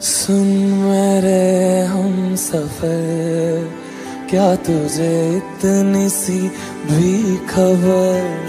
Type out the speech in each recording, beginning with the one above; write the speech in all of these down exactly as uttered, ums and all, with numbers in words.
सुन मेरे हम सफर, क्या तुझे इतनी सी भी खबर?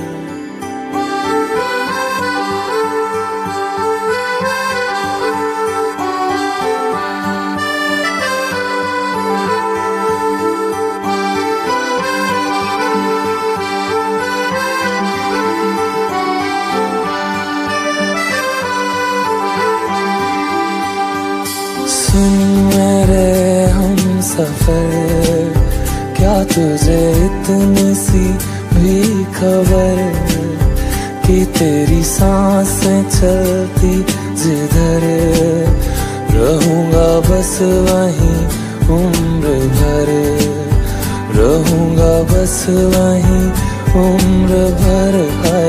सुन मेरे हम सफर, क्या तुझे इतनी सी भी खबर कि तेरी सांसें चलती जिधर, रहूंगा बस वहीं उम्र भर, रहूंगा बस वहीं उम्र भर। है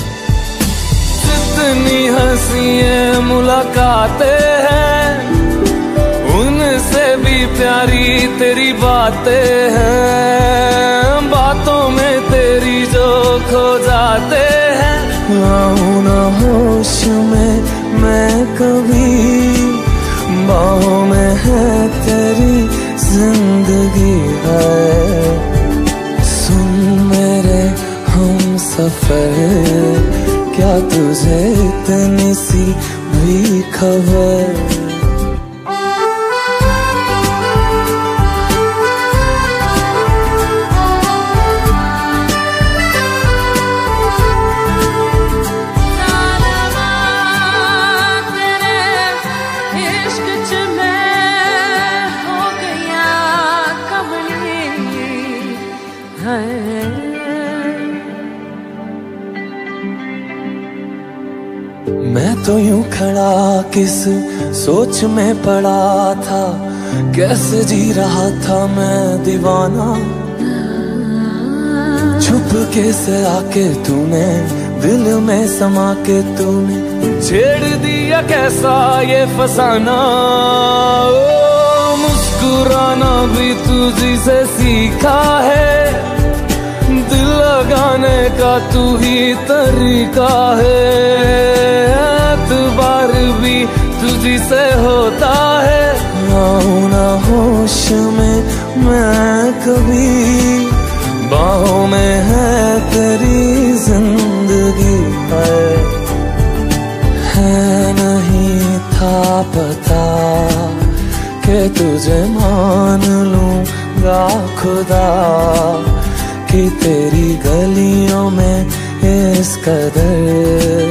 जितनी हंसी मुलाकातें हैं, उनसे भी प्यारी तेरी बातें हैं, बातों में तेरी जो खो जाते हैं। आऊं ना होश में मैं कभी, बाहों में है तेरी जिंदगी है। सुन मेरे हम सफर, क्या तुझे इतनी सी भी खबर? मैं तो यूं खड़ा किस सोच में पड़ा था, कैसे जी रहा था मैं दीवाना। छुप के से आके तूने दिल में समा के तूने छेड़ दिया कैसा ये फसाना। ओ मुस्कुराना भी तुझी से सीखा है, दिल लगाने का तू ही तरीका है। एतबार भी तुझी से होता है, आऊं ना होश में मैं कभी, बाहों में है तेरी जिंदगी है। है नहीं था पता कि तुझे मान लूंगा खुदा, कि तेरी गलियों में इस कदर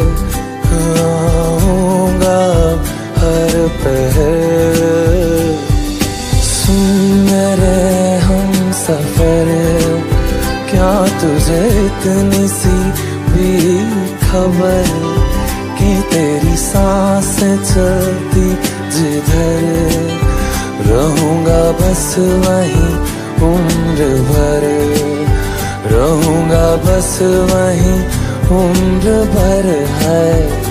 आऊंगा हर पहर। सुन मेरे हम सफर, क्या तुझे इतनी सी भी खबर कि तेरी सांसें चलती जिधर, रहूंगा बस वहीं उम्र भर, रहूंगा बस वहीं उम्र भर। है